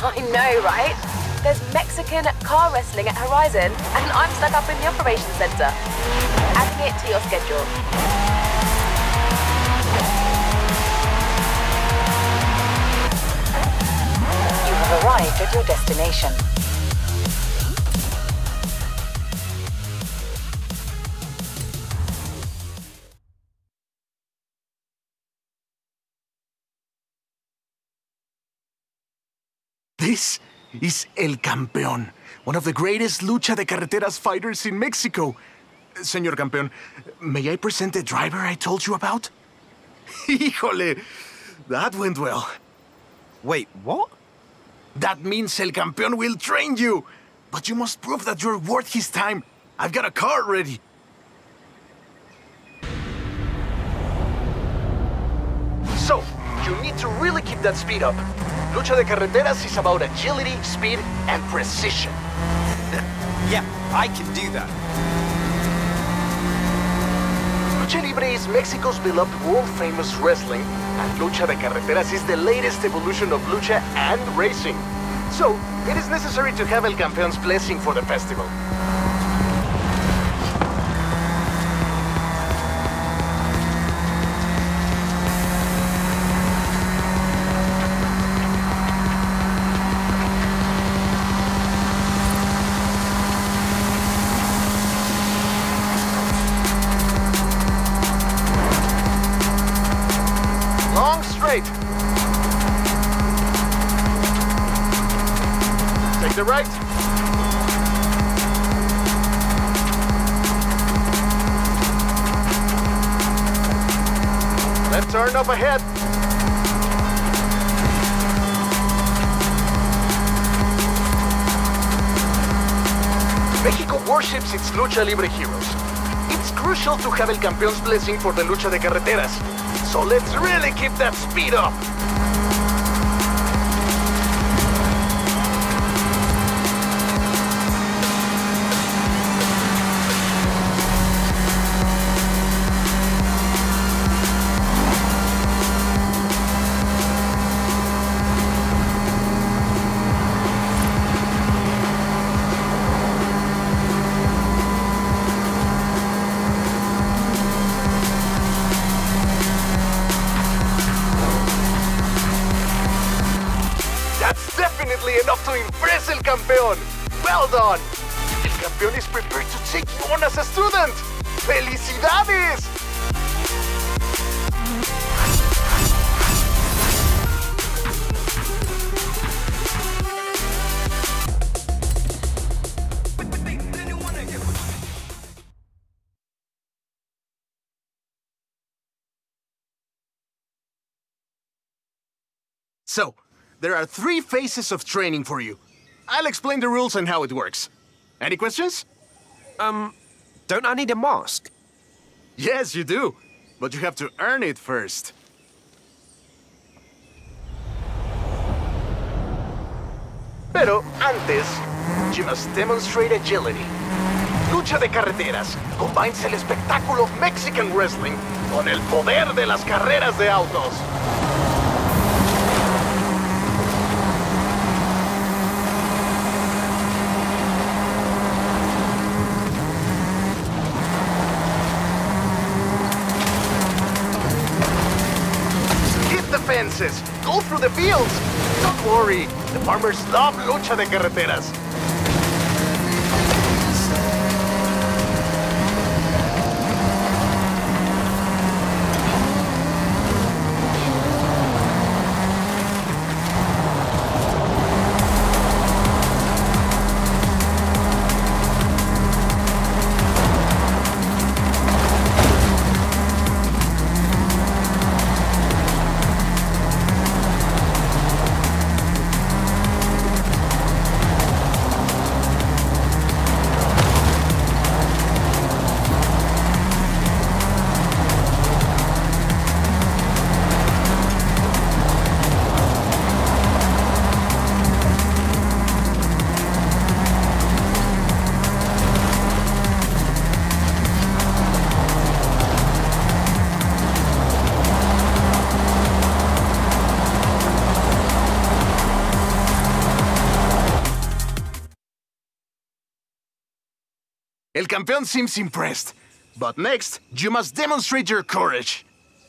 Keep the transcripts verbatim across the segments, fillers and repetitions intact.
I know, right? There's Mexican car wrestling at Horizon, and I'm stuck up in the operations center. Adding it to your schedule. You have arrived at your destination. This is El Campeón, one of the greatest lucha de carreteras fighters in Mexico. Señor Campeón, may I present the driver I told you about? Híjole, that went well. Wait, what? That means El Campeón will train you. But you must prove that you're worth his time. I've got a car ready. So, you need to really keep that speed up. Lucha de Carreteras is about agility, speed, and precision. Yeah, I can do that. Lucha Libre is Mexico's beloved world-famous wrestling, and Lucha de Carreteras is the latest evolution of lucha and racing. So, it is necessary to have El Campeón's blessing for the festival. Long straight. Take the right. Left turn up ahead. Mexico worships its Lucha Libre heroes. It's crucial to have El Campeón's blessing for the Lucha de Carreteras. So let's really keep that speed up. That's definitely enough to impress El Campeón. Well done. El Campeón is prepared to take you on as a student. ¡Felicidades! So, there are three phases of training for you. I'll explain the rules and how it works. Any questions? Um, don't I need a mask? Yes, you do. But you have to earn it first. Pero antes, you must demonstrate agility. Lucha de Carreteras combines el espectáculo of Mexican wrestling con el poder de las carreras de autos. Fences. Go through the fields. Don't worry. The farmers love Lucha de Carreteras. El Campeón seems impressed. But next, you must demonstrate your courage.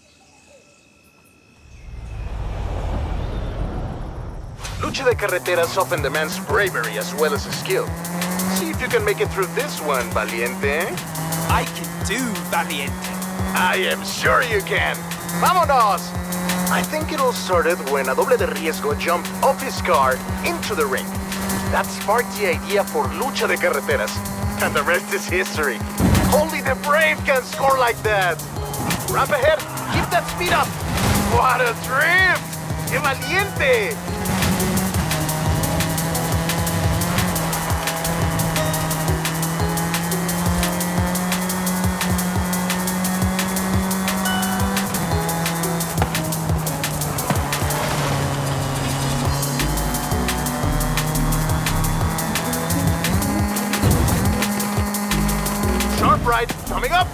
Lucha de Carreteras often demands bravery as well as skill. See if you can make it through this one, Valiente. I can do, Valiente. I am sure you can. ¡Vámonos! I think it all started when a doble de riesgo jumped off his car into the ring. That sparked the idea for Lucha de Carreteras. And the rest is history. Only the brave can score like that. Ramp ahead, keep that speed up. What a drift! ¡Qué valiente! Right, coming up!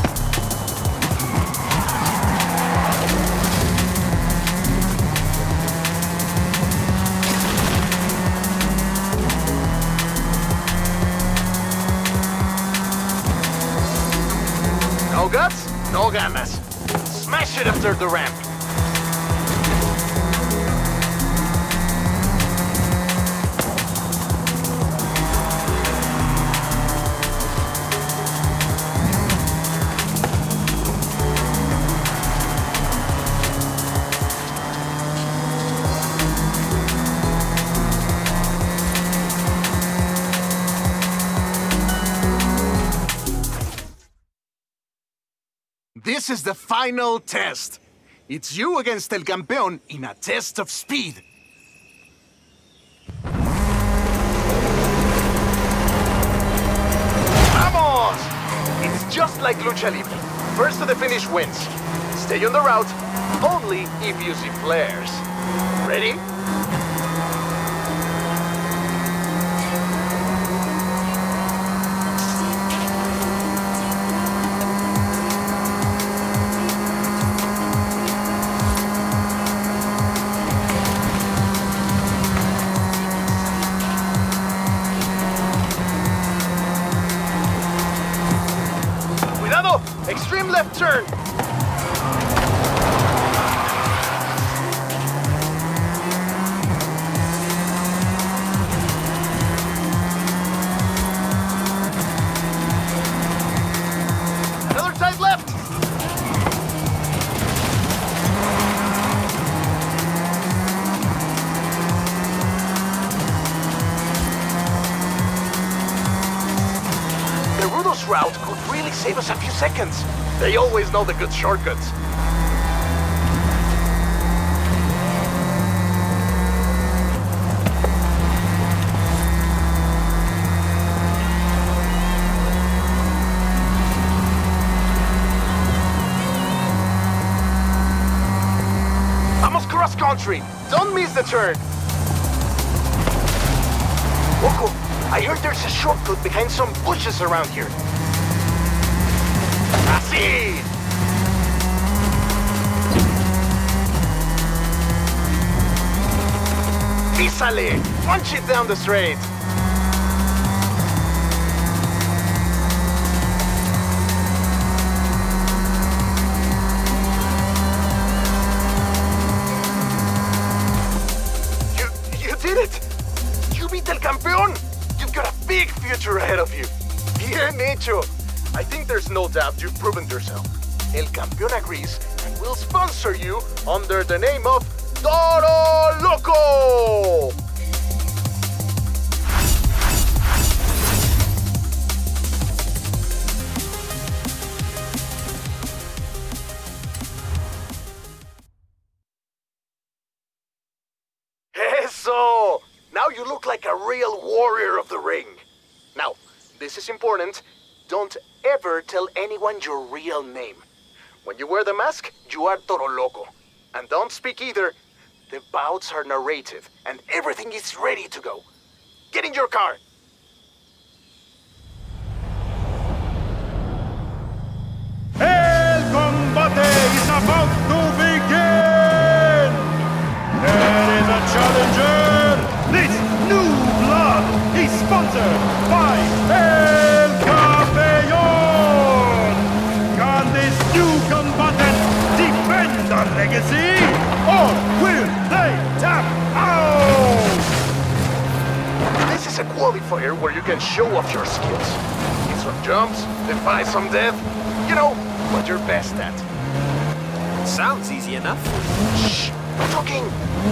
No guts, no ganas. Smash it after the ramp. This is the final test. It's you against El Campeón in a test of speed. Vamos! It's just like Lucha Libre. First to the finish wins. Stay on the route, only if you see flares. Ready? Extreme left turn. Another tight left. The Rudos route could really save us a few seconds. They always know the good shortcuts. Vamos cross country. Don't miss the turn. Loco, I heard there's a shortcut behind some bushes around here. Así! Písale! Punch it down the straight! You... you did it! You beat El Campeón! You've got a big future ahead of you! Bien hecho! I think there's no doubt you've proven yourself. El Campeón agrees and will sponsor you under the name of Toro Loco! Eso! Now you look like a real warrior of the ring. Now, this is important. Don't ever tell anyone your real name. When you wear the mask, you are Toro Loco. And don't speak either. The bouts are narrative, and everything is ready to go. Get in your car! El combate is about to begin! There is a challenger! This new blood is sponsored by El Campeón! qualifier where you can show off your skills. Hit some jumps, defy some death. You know, what you're best at. Sounds easy enough. Shh! I'm talking!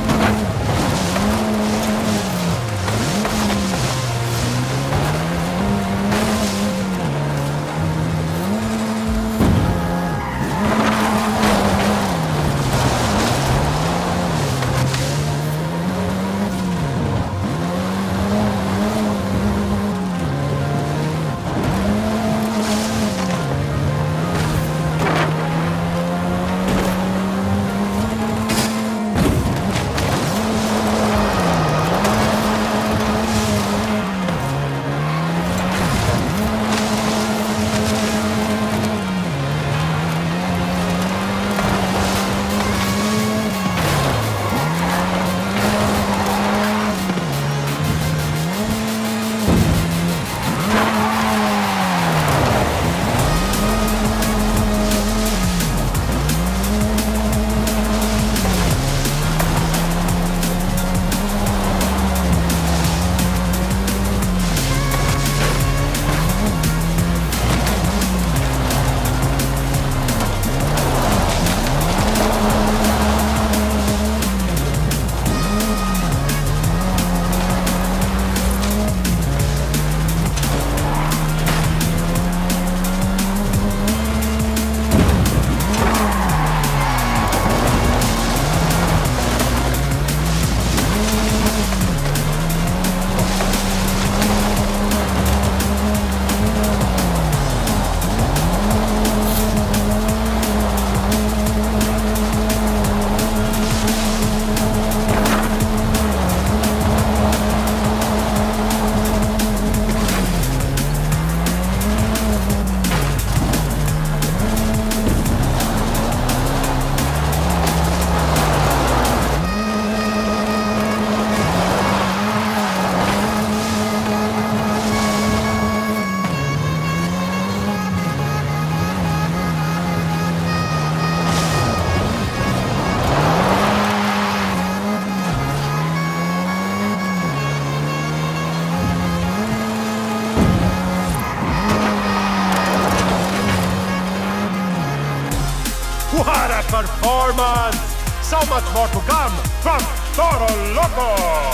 What a performance! So much more to come from Toro Loco!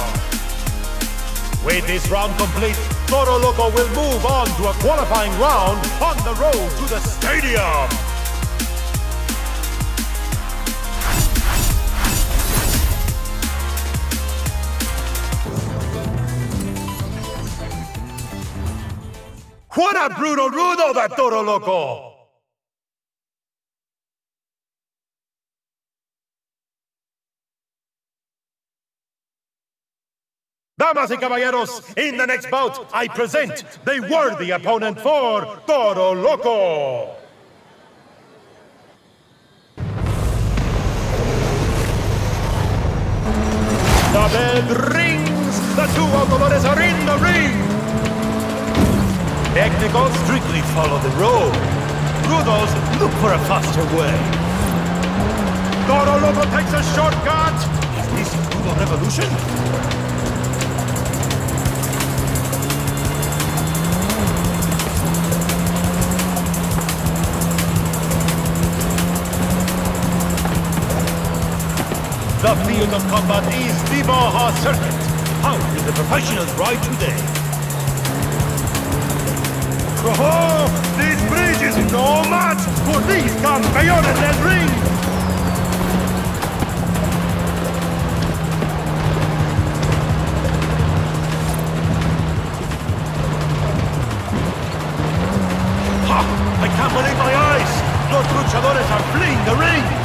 With this round complete, Toro Loco will move on to a qualifying round on the road to the stadium! What a brutal rudo that Toro Loco! Damas y caballeros, in the next bout, I present the worthy opponent for Toro Loco. The bell rings, the two autolores are in the ring. Technicals strictly follow the road. Rudos look for a faster way. Toro Loco takes a shortcut. Is this a Rudo revolution? The field of combat is the Baja Circuit. How do the professionals ride today? Oh, this bridge is no match for these campeones del ring! Ha! I can't believe my eyes! Los luchadores are fleeing the ring!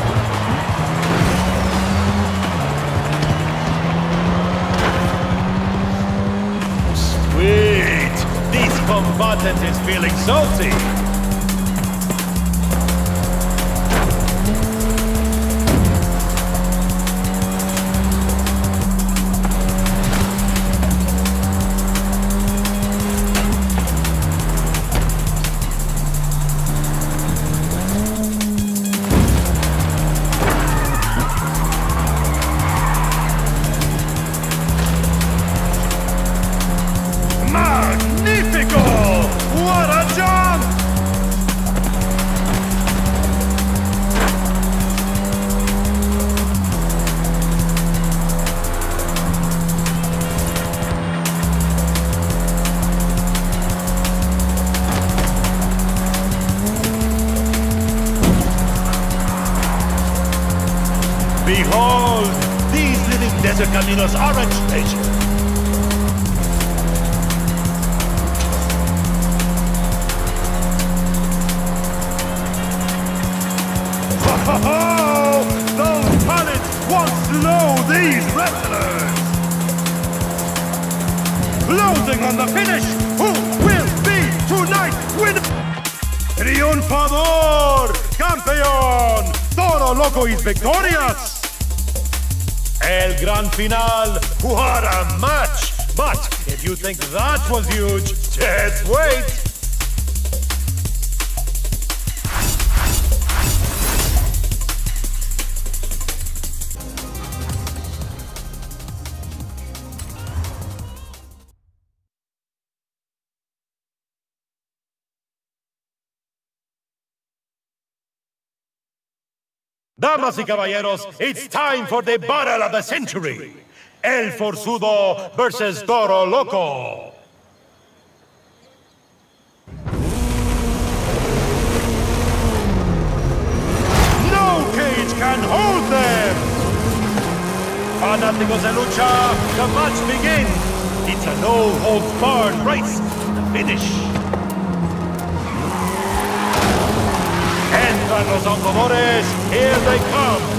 Sweet! This combatant is feeling salty! to Camino's orange station. Ho ho ho! Those pallets won't slow these wrestlers! Closing on the finish, who will be tonight's winner? Triunfador, campeón, Toro Loco is victorious! El Gran Final, what a match! But if you think that was huge, just wait! Damas y caballeros, it's time for the battle of the century. El Forzudo versus Toro Loco. No cage can hold them. Fanáticos de lucha, the match begins. It's a no-holds-barred race to the finish. Entran los andadores, here they come.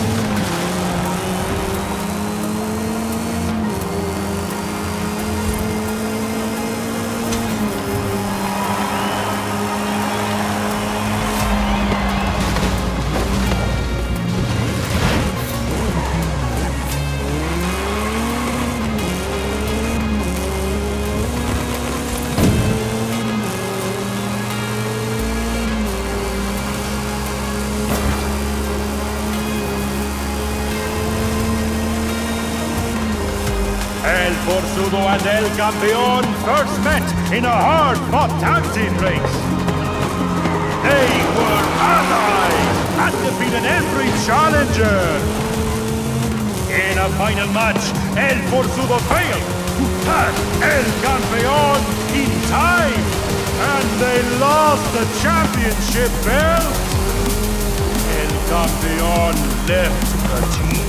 El Forzudo and El Campeón first met in a hard-fought tag team race. They were allies and defeated every challenger. In a final match, El Forzudo failed to pass El Campeón in time, and they lost the championship belt. El Campeón left the team.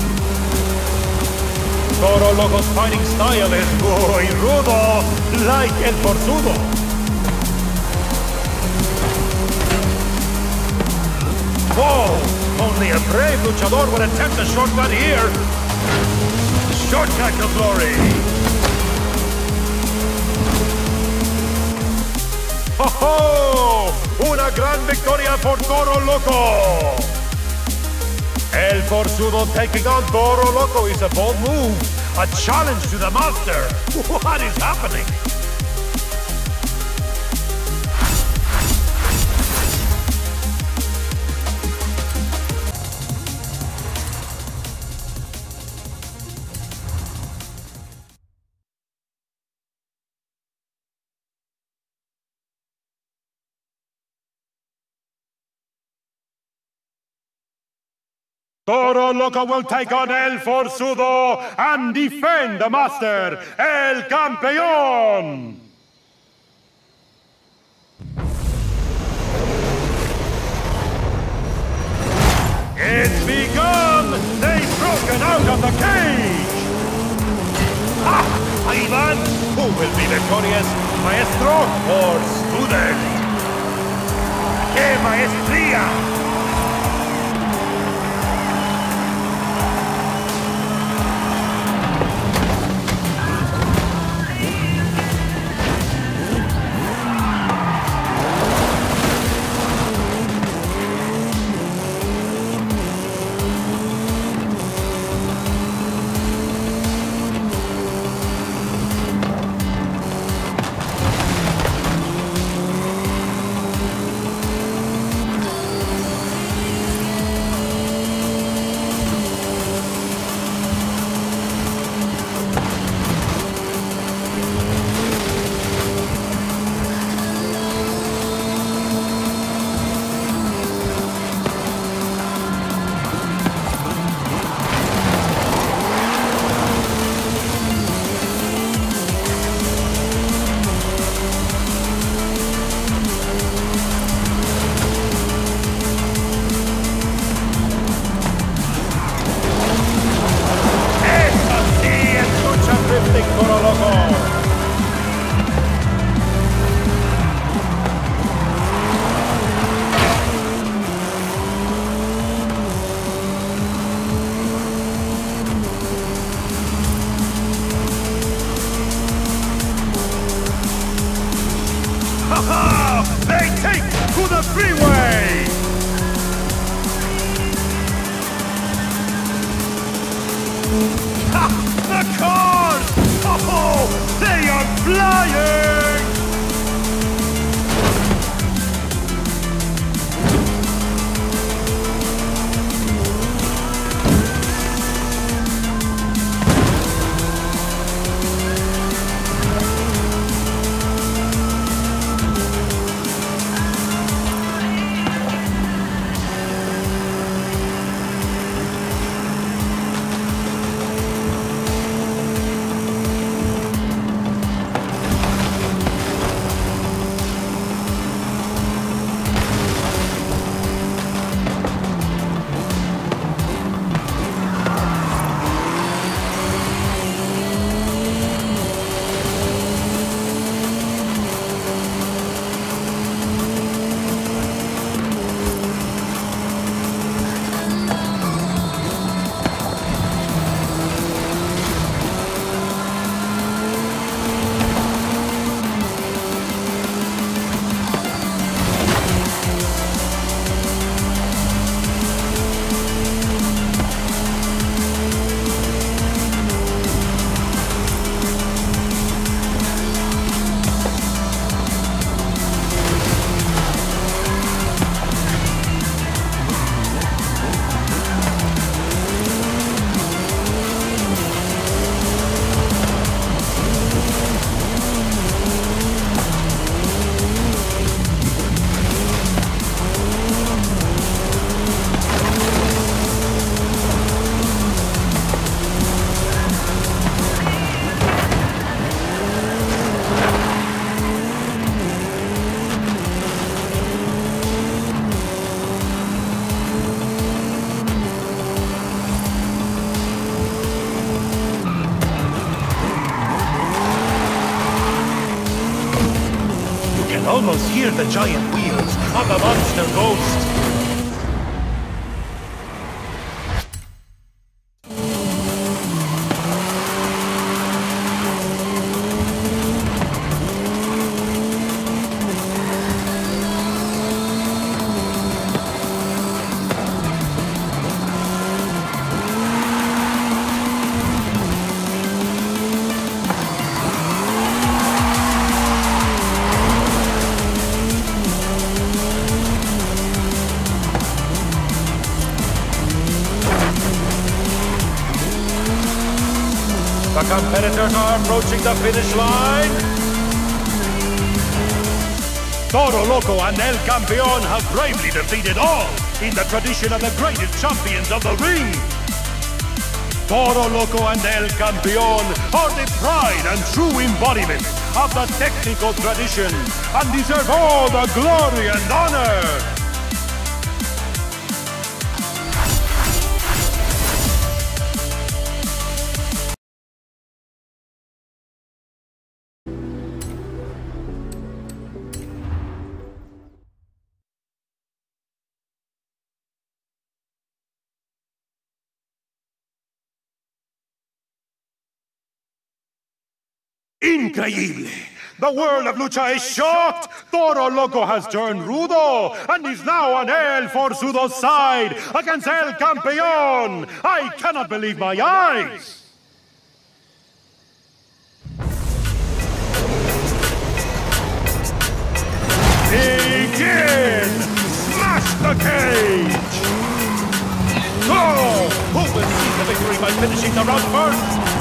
Toro Loco's fighting style is muy rudo, like El Forzudo. Whoa! Only a brave luchador would attempt a shortcut here. Shortcut to glory. ¡Ho, ho! Una gran victoria por Toro Loco. El Forzudo taking on Toro Loco is a bold move. A challenge to the master. What is happening? Toro Loco will take on El Forzudo and defend the master, El Campeón! It's begun! They've broken out of the cage! Ah! Ivan! Who will be victorious? Maestro or student? ¡Qué maestría! almost hear the giant wheels of the monster ghost. The competitors are approaching the finish line. Toro Loco and El Campeón have bravely defeated all in the tradition of the greatest champions of the ring. Toro Loco and El Campeón are the pride and true embodiment of the technical tradition and deserve all the glory and honor. Increíble! The world of lucha is shocked! Toro Loco has turned rudo and is now on El Forzudo's side against El Campeón! I cannot believe my eyes! Begin! Smash the cage! Oh! Who will see the victory by finishing the round first?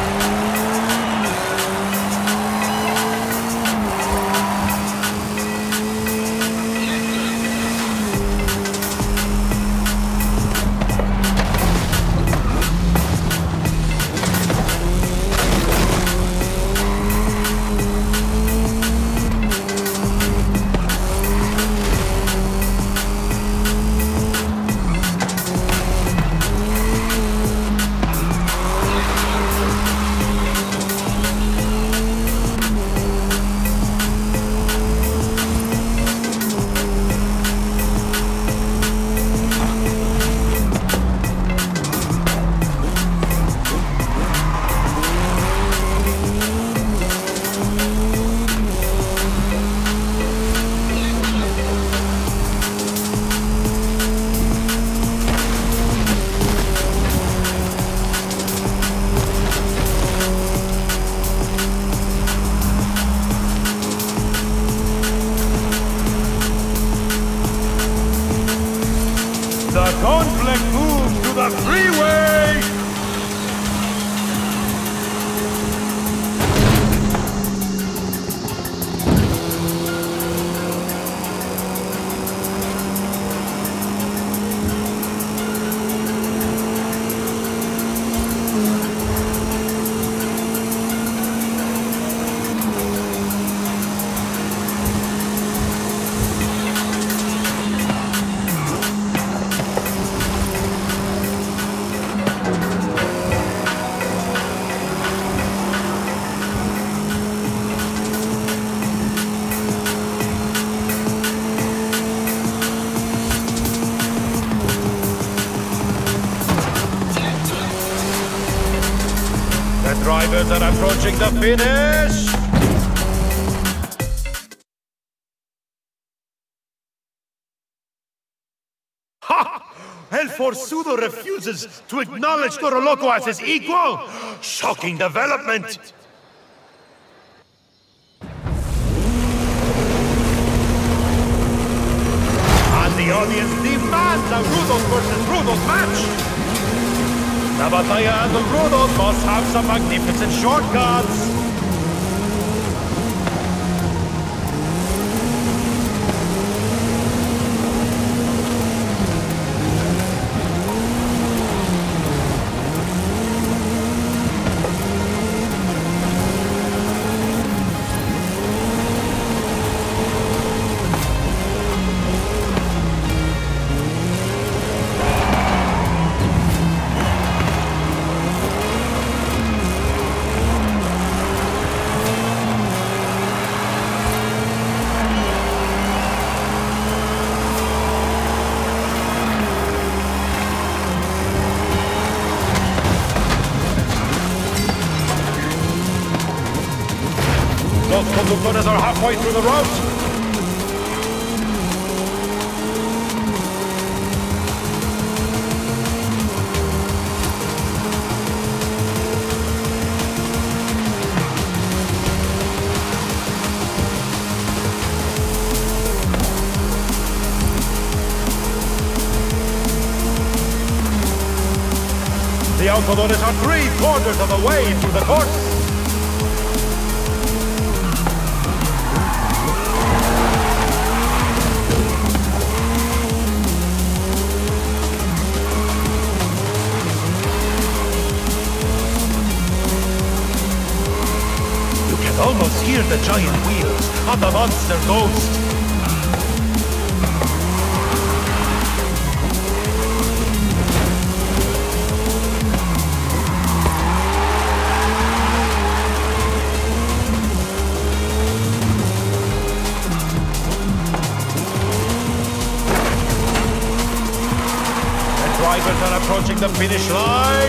The conflict moves to the freeway! The drivers are approaching the finish! Ha! El Forzudo refuses to acknowledge Toro Loco as his equal! Shocking development! And the audience demands a Rudos versus Rudos match! La Batalla and the Rudos must have some magnificent shortcuts! Los conductores are halfway through the route. The Autodores are three quarters of the way through the course. You can almost hear the giant wheels on the Monster Ghost. Drivers are approaching the finish line.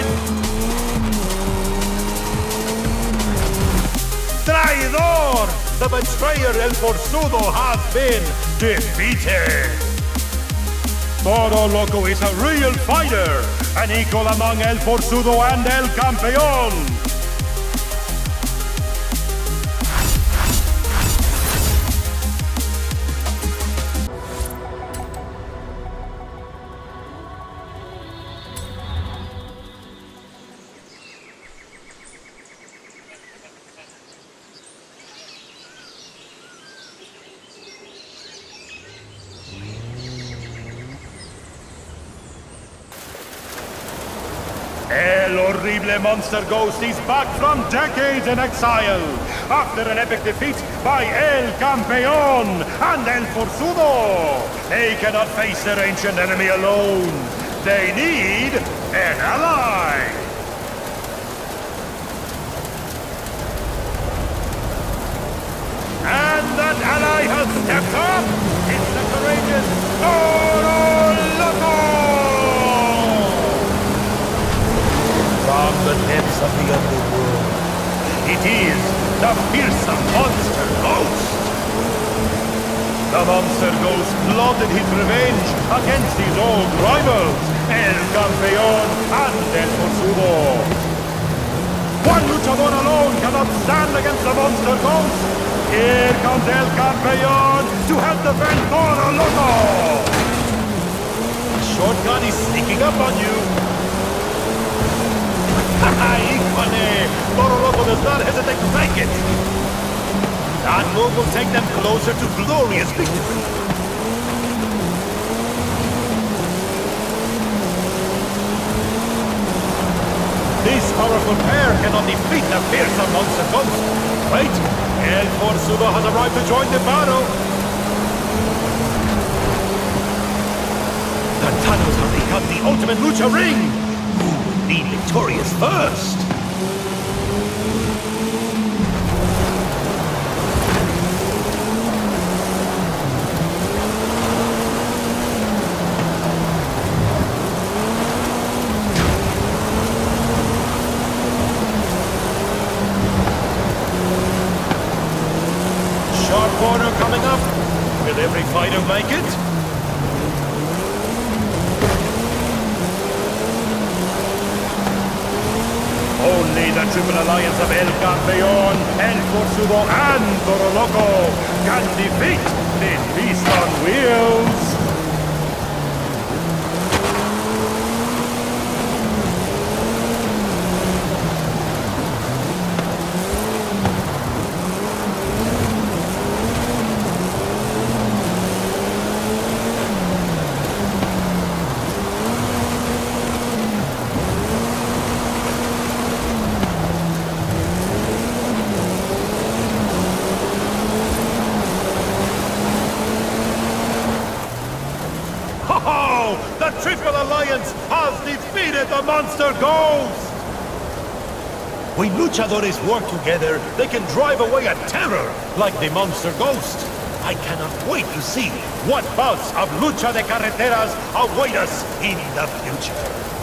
Traidor! The betrayer El Forzudo has been defeated. Toro Loco is a real fighter, an equal among El Forzudo and El Campeón. El Horrible Monster Ghost is back from decades in exile after an epic defeat by El Campeón and El Forzudo. They cannot face their ancient enemy alone. They need an ally. And that ally has stepped up. It's the courageous Toro Loco. From the depths of the underworld, it is the fearsome Monster Ghost! The Monster Ghost plotted his revenge against his old rivals, El Campeón and El Forzudo. One luchador alone cannot stand against the Monster Ghost! Here comes El Campeón to help defend Toro Loco! The shotgun is sneaking up on you. Icone! Toro Loco does not hesitate to take it! That move will take them closer to glorious victory! This powerful pair cannot defeat the fearsome Monster Ghost! Wait! El Forzudo has arrived to join the battle! The tunnels have become the ultimate lucha ring! Be victorious first! Sharp corner coming up. Will every fighter make it? Only the triple alliance of El Campeón, El Forzudo and Toro Loco can defeat this beast on wheels! The Triple Alliance has defeated the Monster Ghost! When luchadores work together, they can drive away a terror like the Monster Ghost. I cannot wait to see what bouts of Lucha de Carreteras await us in the future.